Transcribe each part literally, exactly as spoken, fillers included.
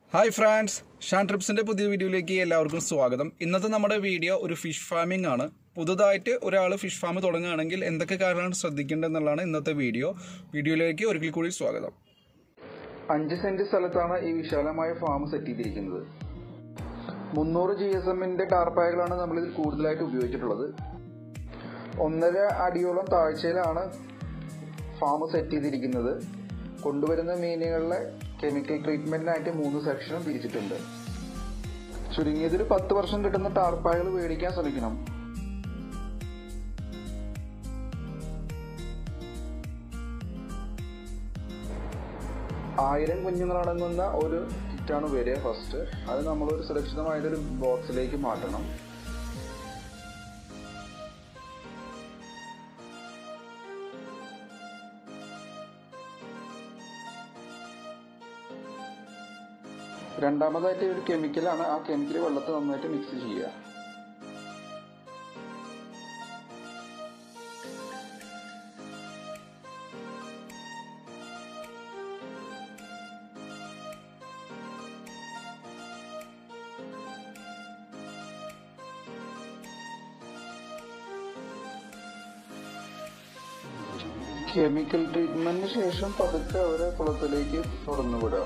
Hi friends, Shaan ട്രിപ്സിൻ്റെ പുതിയ വീഡിയോയിലേക്ക് എല്ലാവർക്കും സ്വാഗതം. ഇന്നത്തെ നമ്മുടെ വീഡിയോ ഒരു ഫിഷ് ഫാമിംഗ് ആണ്. പുതുതായിട്ട് ഒരാൾ ഫിഷ് ഫാം തുടങ്ങുകയാണെങ്കിൽ എന്തൊക്കെ കാര്യങ്ങളാണ് ശ്രദ്ധിക്കേണ്ടതെന്നുള്ളതാണ് ഇന്നത്തെ വീഡിയോ. വീഡിയോയിലേക്ക് ഒരിക്കൽ കൂടി സ്വാഗതം. അഞ്ച് സെന്റ് സ്ഥലത്താണ് ഈ വിശാലമായ ഫാം സെറ്റ് ചെയ്തിരിക്കുന്നത്. മുന്നൂറ് ജി എസ് എമ്മിന്റെ ടാർപ്പായകളാണ് നമ്മളിതിൽ കൂടുതലായിട്ട് ഉപയോഗിച്ചിട്ടുള്ളത്. ഒന്നര അടിയോളം താഴ്ചയിലാണ് ഫാം സെറ്റ് ചെയ്തിരിക്കുന്നത്. കൊണ്ടുവരുന്ന മീനുകളിലെ കെമിക്കൽ ട്രീറ്റ്മെന്റിനായിട്ട് മൂന്ന് സെക്ഷനും തിരിച്ചിട്ടുണ്ട്. ചുരുങ്ങിയതൊരു പത്ത് വർഷം കിട്ടുന്ന ടാർപ്പായകൾ മേടിക്കാൻ ശ്രമിക്കണം. ആയിരം കുഞ്ഞുങ്ങളടങ്ങുന്ന ഒരു കിറ്റാണ് വരിക ഫസ്റ്റ്. അത് നമ്മളൊരു സുരക്ഷിതമായിട്ടൊരു ബോക്സിലേക്ക് മാറ്റണം. രണ്ടാമതായിട്ട് ഒരു കെമിക്കലാണ്. ആ കെമിക്കൽ വെള്ളത്തിൽ നന്നായിട്ട് മിക്സ് ചെയ്യുക. കെമിക്കൽ ട്രീറ്റ്മെന്റിന് ശേഷം പതുക്കെ അവരെ കുളത്തിലേക്ക് തുറന്നു വിടുക.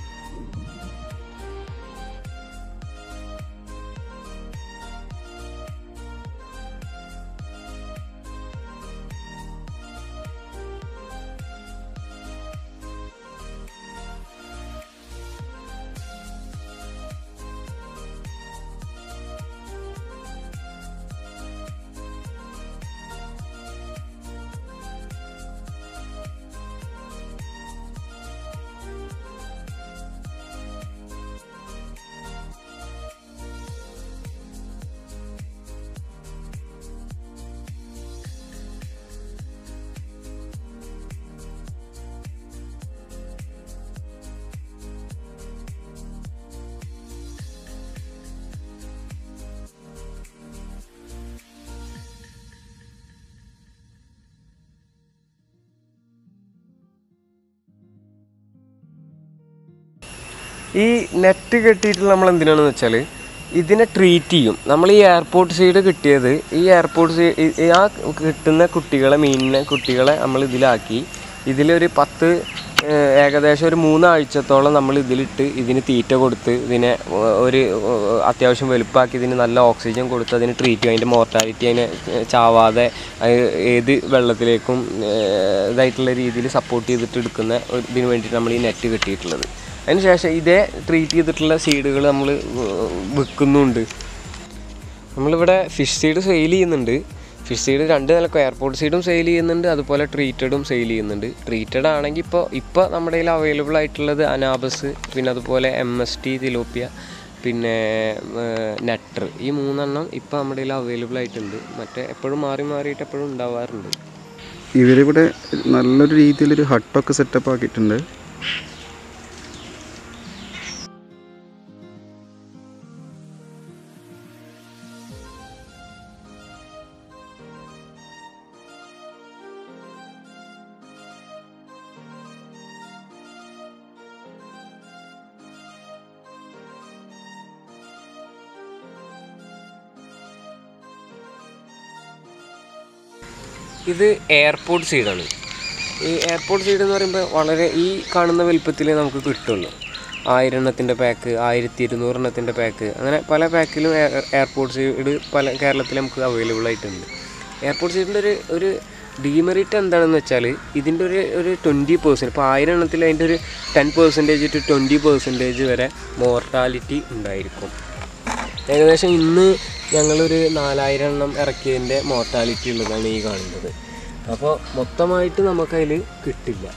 ഈ നെറ്റ് കെട്ടിയിട്ട് നമ്മൾ എന്തിനാണെന്ന് വെച്ചാൽ ഇതിനെ ട്രീറ്റ് ചെയ്യും. നമ്മൾ ഈ എയർപോർട്ട് സൈഡ് കിട്ടിയത് ഈ എയർപോർട്ട് സൈഡ് ആ കിട്ടുന്ന കുട്ടികളെ മീനിനെ കുട്ടികളെ നമ്മൾ ഇതിലാക്കി ഇതിലൊരു പത്ത് ഏകദേശം ഒരു മൂന്നാഴ്ചത്തോളം നമ്മൾ ഇതിലിട്ട് ഇതിന് തീറ്റ കൊടുത്ത് ഇതിനെ ഒരു അത്യാവശ്യം വലുപ്പമാക്കി ഇതിന് നല്ല ഓക്സിജൻ കൊടുത്ത് അതിന് ട്രീറ്റ് ചെയ്യും. അതിൻ്റെ മോർട്ടാലിറ്റി അതിനെ ചാവാതെ ഏത് വെള്ളത്തിലേക്കും ഇതായിട്ടുള്ള രീതിയിൽ സപ്പോർട്ട് ചെയ്തിട്ട് എടുക്കുന്ന ഇതിന് വേണ്ടിയിട്ട് നമ്മൾ ഈ നെറ്റ് കെട്ടിയിട്ടുള്ളത്. അതിന് ശേഷം ഇതേ ട്രീറ്റ് ചെയ്തിട്ടുള്ള സീഡുകൾ നമ്മൾ വിൽക്കുന്നുണ്ട്. നമ്മളിവിടെ ഫിഷ് സീഡ് സെയിൽ ചെയ്യുന്നുണ്ട്. ഫിഷ് സീഡ് രണ്ട് നിലക്കും എയർപോർട്ട് സീഡും സെയിൽ ചെയ്യുന്നുണ്ട്, അതുപോലെ ട്രീറ്റഡും സെയിൽ ചെയ്യുന്നുണ്ട്. ട്രീറ്റഡ് ആണെങ്കിൽ ഇപ്പോൾ ഇപ്പോൾ നമ്മുടെ കയ്യിൽ അവൈലബിൾ ആയിട്ടുള്ളത് അനാബസ്, പിന്നെ അതുപോലെ എം എസ് ടി, തിലോപ്പിയ, പിന്നെ നെറ്റർ, ഈ മൂന്നെണ്ണം ഇപ്പോൾ നമ്മുടെ കയ്യിൽ അവൈലബിൾ ആയിട്ടുണ്ട്. മറ്റേ എപ്പോഴും മാറി മാറിയിട്ട് എപ്പോഴും ഉണ്ടാവാറുണ്ട്. ഇവരിവിടെ നല്ലൊരു രീതിയിലൊരു ഹട്ടൊക്കെ സെറ്റപ്പ് ആക്കിയിട്ടുണ്ട്. ഇത് എയർപോർട്ട് സീഡാണ്. ഈ എയർപോർട്ട് സീഡ് എന്ന് പറയുമ്പോൾ വളരെ ഈ കാണുന്ന വലുപ്പത്തിൽ നമുക്ക് കിട്ടുള്ളൂ. ആയിരം എണ്ണത്തിൻ്റെ പാക്ക്, ആയിരത്തി ഇരുന്നൂറെണ്ണത്തിൻ്റെ പാക്ക്, അങ്ങനെ പല പാക്കിലും എയർപോർട്ട് സീഡ് പല കേരളത്തിൽ നമുക്ക് അവൈലബിൾ ആയിട്ടുണ്ട്. എയർപോർട്ട് സീഡിൻ്റെ ഒരു ഒരു ഡീമെറിറ്റ് എന്താണെന്ന് വെച്ചാൽ ഇതിൻ്റെ ഒരു ഒരു ട്വൻറ്റി പെർസെൻറ്റ് ഇപ്പോൾ ആയിരം എണ്ണത്തിൽ അതിൻ്റെ ഒരു ten percentage to twenty percentage വരെ മോർട്ടാലിറ്റി ഉണ്ടായിരിക്കും. ഏകദേശം ഇന്ന് ഞങ്ങളൊരു നാലായിരം എണ്ണം ഇറക്കിയതിൻ്റെ മോർട്ടാലിറ്റി ഉള്ളതാണ് ഈ കാണുന്നത്. അപ്പോൾ മൊത്തമായിട്ട് നമുക്കതിൽ കിട്ടില്ല.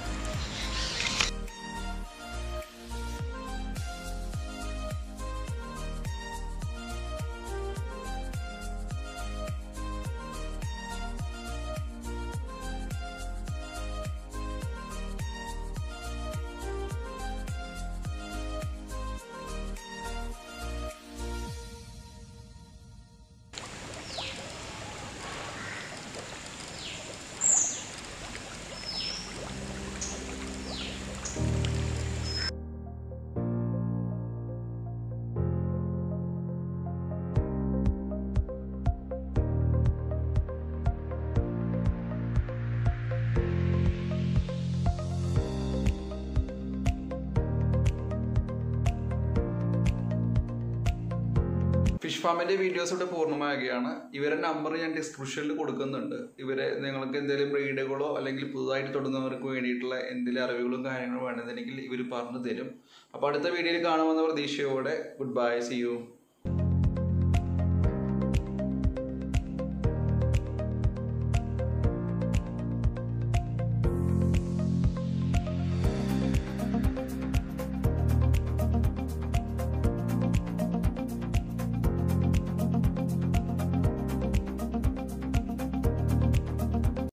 ഫിഷ് ഫാമിന്റെ വീഡിയോസ് ഇവിടെ പൂർണ്ണമാകുകയാണ്. ഇവരുടെ നമ്പർ ഞാൻ ഡിസ്ക്രിപ്ഷനിൽ കൊടുക്കുന്നുണ്ട്. ഇവരെ നിങ്ങൾക്ക് എന്തെങ്കിലും ബ്രീഡുകളോ അല്ലെങ്കിൽ പുതുതായിട്ട് തൊടുന്നവർക്ക് വേണ്ടിയിട്ടുള്ള എന്തെങ്കിലും അറിവുകളും കാര്യങ്ങളും വേണമെന്നുണ്ടെങ്കിൽ ഇവർ പറഞ്ഞു തരും. അപ്പോൾ അടുത്ത വീഡിയോയിൽ കാണുമെന്ന പ്രതീക്ഷയോടെ ഗുഡ് ബൈ, സി യു.